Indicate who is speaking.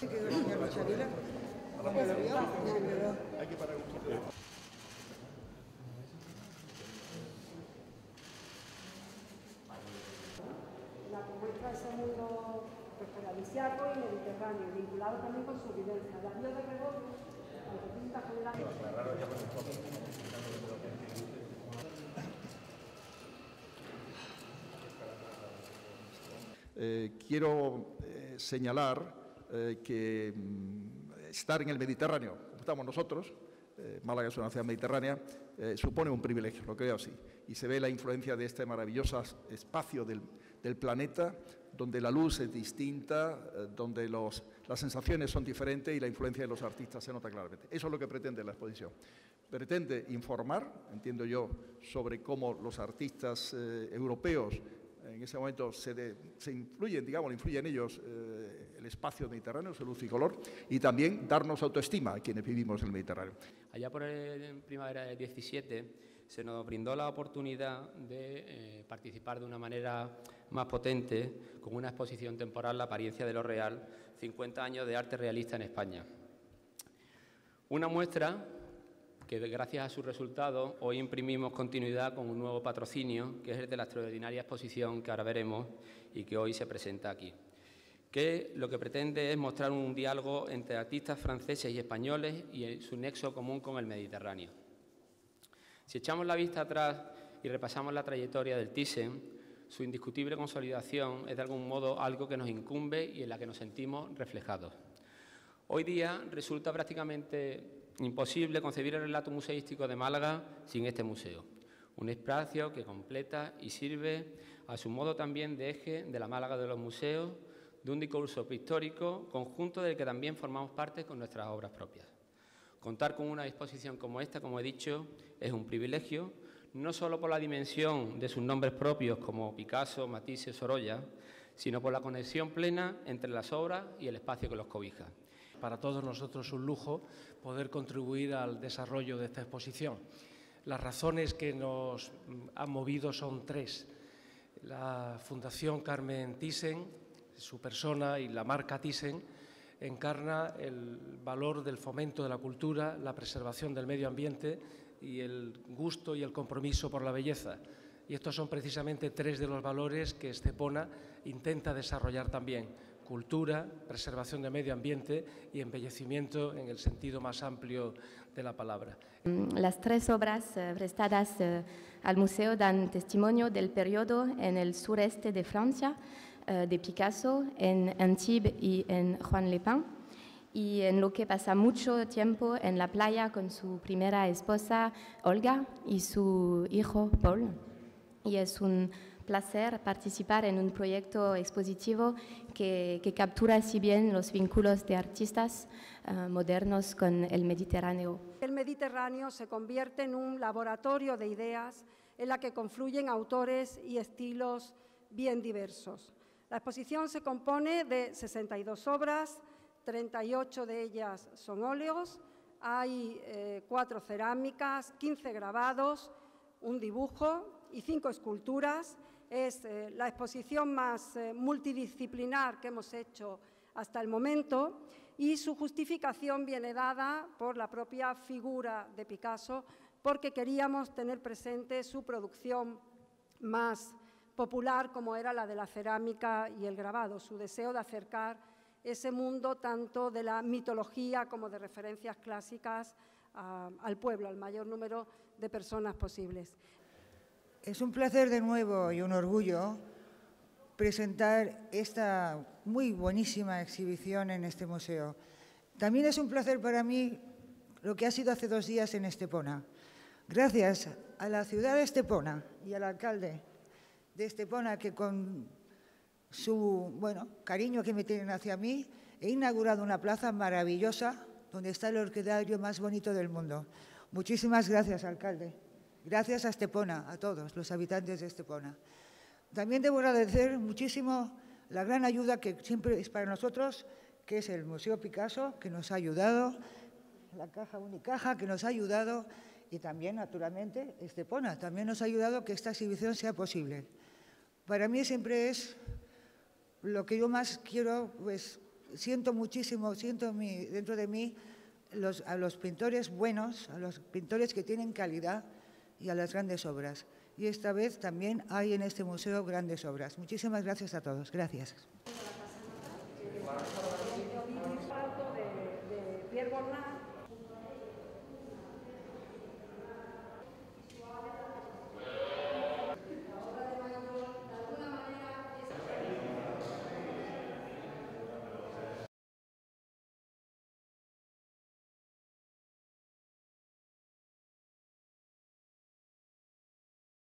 Speaker 1: se quedó el señor Machavila. ¿Cuándo lo vio?
Speaker 2: Hay que parar un poquito.
Speaker 3: La que muestra ese mundo paradisíaco y mediterráneo, vinculado también con su vivencia. La vio de Gregorio, aunque pinta general.
Speaker 2: Quiero señalar que estar en el Mediterráneo, como estamos nosotros, Málaga es una ciudad mediterránea, supone un privilegio, lo creo así. Y se ve la influencia de este maravilloso espacio del planeta, donde la luz es distinta, donde las sensaciones son diferentes y la influencia de los artistas se nota claramente. Eso es lo que pretende la exposición. Pretende informar, entiendo yo, sobre cómo los artistas europeos en ese momento se influyen, digamos, influye en ellos el espacio mediterráneo, su luz y color, y también darnos autoestima a quienes vivimos en el Mediterráneo.
Speaker 4: Allá por primavera del 17 se nos brindó la oportunidad de participar de una manera más potente con una exposición temporal, La apariencia de lo real, 50 años de arte realista en España. Una muestra que gracias a sus resultados hoy imprimimos continuidad con un nuevo patrocinio, que es el de la extraordinaria exposición que ahora veremos y que hoy se presenta aquí, que lo que pretende es mostrar un diálogo entre artistas franceses y españoles y su nexo común con el Mediterráneo. Si echamos la vista atrás y repasamos la trayectoria del Thyssen, su indiscutible consolidación es de algún modo algo que nos incumbe y en la que nos sentimos reflejados. Hoy día resulta prácticamente imposible concebir el relato museístico de Málaga sin este museo, un espacio que completa y sirve a su modo también de eje de la Málaga de los museos, de un discurso pictórico, conjunto del que también formamos parte con nuestras obras propias. Contar con una exposición como esta, como he dicho, es un privilegio, no solo por la dimensión de sus nombres propios como Picasso, Matisse, Sorolla, sino por la conexión plena entre las obras y el espacio que los cobija.
Speaker 5: Para todos nosotros es un lujo poder contribuir al desarrollo de esta exposición. Las razones que nos han movido son tres. La Fundación Carmen Thyssen, su persona y la marca Thyssen, encarna el valor del fomento de la cultura, la preservación del medio ambiente y el gusto y el compromiso por la belleza. Y estos son precisamente tres de los valores que Estepona intenta desarrollar también: cultura, preservación del medio ambiente y embellecimiento en el sentido más amplio de la palabra.
Speaker 6: Las tres obras prestadas al museo dan testimonio del periodo en el sureste de Francia, de Picasso, en Antibes y en Juan Lepin, y en lo que pasa mucho tiempo en la playa con su primera esposa Olga y su hijo Paul. Y es un placer participar en un proyecto expositivo que captura así bien los vínculos de artistas modernos con el Mediterráneo.
Speaker 3: El Mediterráneo se convierte en un laboratorio de ideas en la que confluyen autores y estilos bien diversos. La exposición se compone de 62 obras, 38 de ellas son óleos, hay 4 cerámicas, 15 grabados, un dibujo y 5 esculturas. Es la exposición más multidisciplinar que hemos hecho hasta el momento y su justificación viene dada por la propia figura de Picasso, porque queríamos tener presente su producción más popular, como era la de la cerámica y el grabado, su deseo de acercar ese mundo tanto de la mitología como de referencias clásicas al pueblo, al mayor número de personas posibles.
Speaker 1: Es un placer de nuevo y un orgullo presentar esta muy buenísima exhibición en este museo. También es un placer para mí lo que ha sido hace 2 días en Estepona. Gracias a la ciudad de Estepona y al alcalde de Estepona, que con su cariño que me tienen hacia mí, he inaugurado una plaza maravillosa donde está el orquidario más bonito del mundo. Muchísimas gracias, alcalde. Gracias a Estepona, a todos los habitantes de Estepona. También debo agradecer muchísimo la gran ayuda que siempre es para nosotros, que es el Museo Picasso, que nos ha ayudado, la Caja Unicaja, que nos ha ayudado, y también, naturalmente, Estepona, también nos ha ayudado a que esta exhibición sea posible. Para mí siempre es lo que yo más quiero, pues, siento muchísimo, dentro de mí a los pintores buenos, a los pintores que tienen calidad y a las grandes obras. Y esta vez también hay en este museo grandes obras. Muchísimas gracias a todos. Gracias.
Speaker 3: De Pierre Bonnat,